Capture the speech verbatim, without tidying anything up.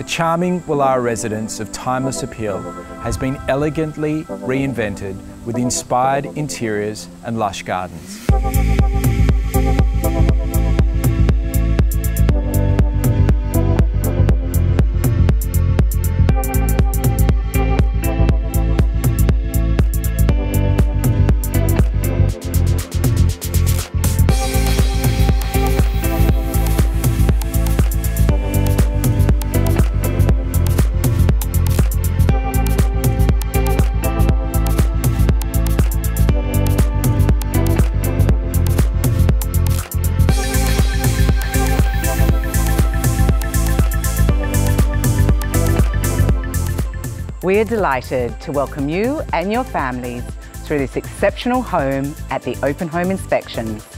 charming Woollahra residence of timeless appeal has been elegantly reinvented with inspired interiors and lush gardens. We are delighted to welcome you and your families through this exceptional home at the Open Home Inspections.